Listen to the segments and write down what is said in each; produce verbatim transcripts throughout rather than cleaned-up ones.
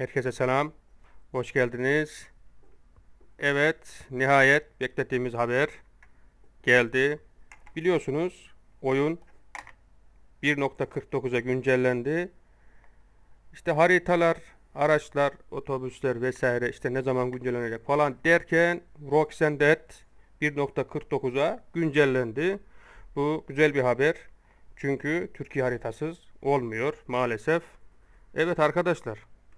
Herkese selam. Hoş geldiniz. Evet, nihayet beklediğimiz haber geldi. Biliyorsunuz oyun bir nokta kırk dokuza güncellendi. İşte haritalar, araçlar, otobüsler vesaire işte ne zaman güncellenecek falan derken Roxandet bir nokta kırk dokuza güncellendi. Bu güzel bir haber. Çünkü Türkiye haritasız olmuyor maalesef. Evet arkadaşlar.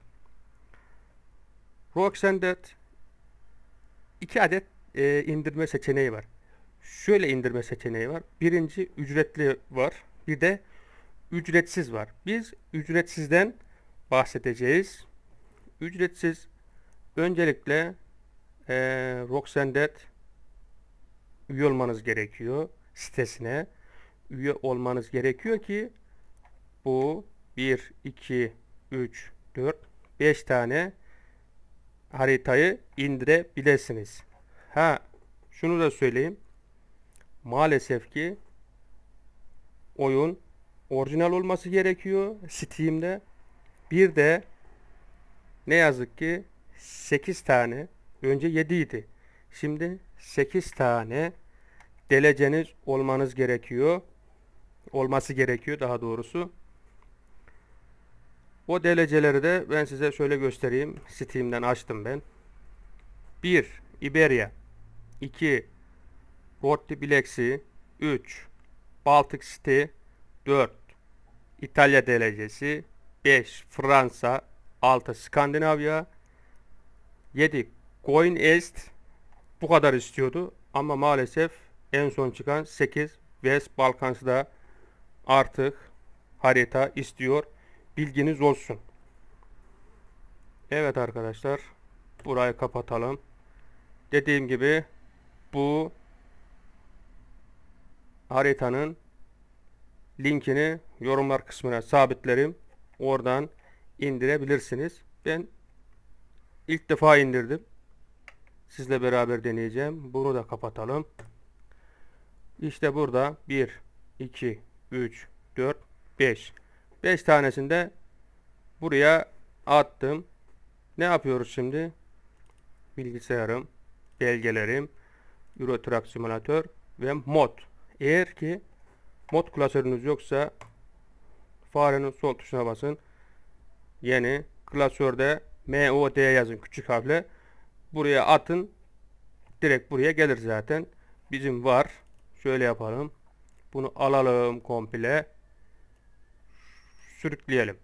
Roxandet iki adet e, indirme seçeneği var. Şöyle indirme seçeneği var. Birinci ücretli var. Bir de ücretsiz var. Biz ücretsizden bahsedeceğiz. Ücretsiz öncelikle e, Roxandet üye olmanız gerekiyor. Sitesine üye olmanız gerekiyor ki bu bir, iki, üç, dört, beş tane haritayı indirebilirsiniz. Ha, şunu da söyleyeyim. Maalesef ki oyun orijinal olması gerekiyor Steam'de. Bir de ne yazık ki sekiz tane, önce yedi idi. Şimdi sekiz tane deleceniz olmanız gerekiyor. Olması gerekiyor daha doğrusu. O dereceleri de ben size şöyle göstereyim. Steam'den açtım ben. bir. Iberia, iki. Rotti Bilexi, üç. Baltic City, dört. İtalya derecesi, beş. Fransa, altı. Skandinavya, yedi. Coin Est. Bu kadar istiyordu ama maalesef en son çıkan sekiz. West Balkans'da artık harita istiyor. Bilginiz olsun. Evet arkadaşlar, burayı kapatalım. Dediğim gibi bu haritanın linkini yorumlar kısmına sabitlerim. Oradan indirebilirsiniz. Ben ilk defa indirdim. Sizle beraber deneyeceğim. Bunu da kapatalım. İşte burada bir, iki, üç, dört, beş. beş tanesini de buraya attım. Ne yapıyoruz şimdi? Bilgisayarım, belgelerim, Euro Truck Simulator ve mod. Eğer ki mod klasörünüz yoksa farenin sol tuşuna basın. Yeni klasörde M O D yazın küçük harfle. Buraya atın. Direkt buraya gelir zaten. Bizim var. Şöyle yapalım. Bunu alalım komple. Sürükleyelim.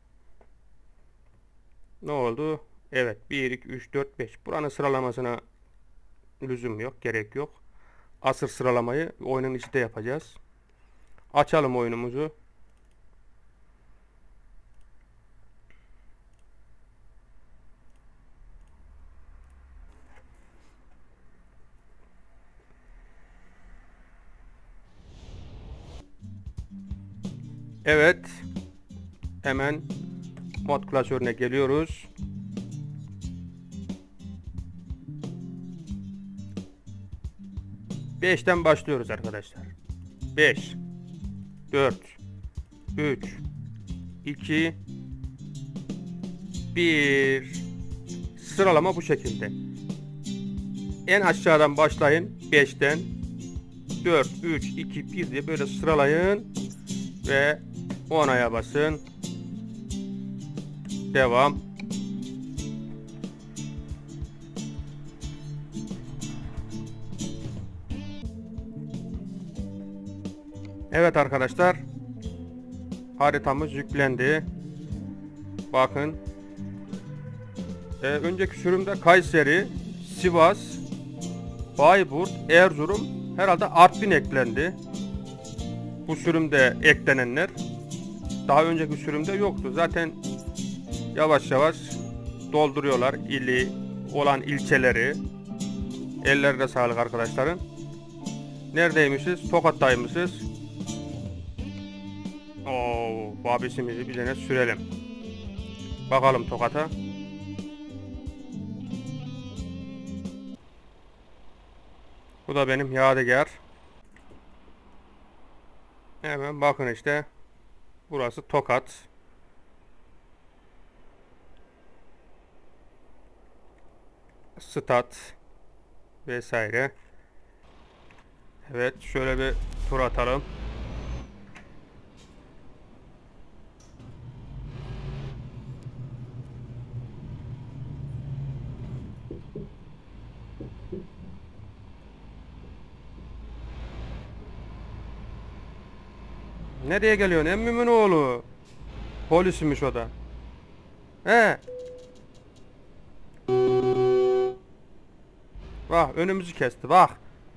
Ne oldu? Evet. bir, iki, üç, dört, beş. Buranın sıralamasına lüzum yok. Gerek yok. Asır sıralamayı oyunun içinde yapacağız. Açalım oyunumuzu. Evet. Hemen mod klasörüne geliyoruz. beşten başlıyoruz arkadaşlar. beş, dört, üç, iki, bir. Sıralama bu şekilde. En aşağıdan başlayın. beşten dört, üç, iki, bir diye böyle sıralayın ve onaya basın. Devam. Evet arkadaşlar, haritamız yüklendi. Bakın. Ee, önceki sürümde Kayseri, Sivas, Bayburt, Erzurum, herhalde Artvin eklendi. Bu sürümde eklenenler daha önceki sürümde yoktu. Zaten yavaş yavaş dolduruyorlar ili olan ilçeleri. Ellerine sağlık arkadaşların. Neredeymişiz? Tokat'taymışız. Oo, babisimizi bir tane sürelim. Bakalım Tokat'a. Bu da benim yadigar. Hemen bakın işte. Burası Tokat. stat vesaire. Evet, şöyle bir tur atalım. Nereye geliyorsun emmimin oğlu? Polismiş o da. He. Bak önümüzü kesti bak.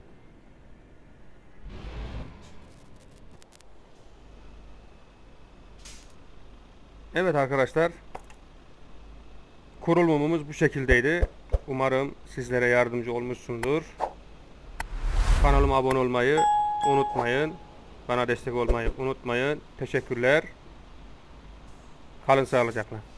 Evet arkadaşlar. Kurulumumuz bu şekildeydi. Umarım sizlere yardımcı olmuşsundur. Kanalıma abone olmayı unutmayın. Bana destek olmayı unutmayın. Teşekkürler. Kalın sağlıcakla.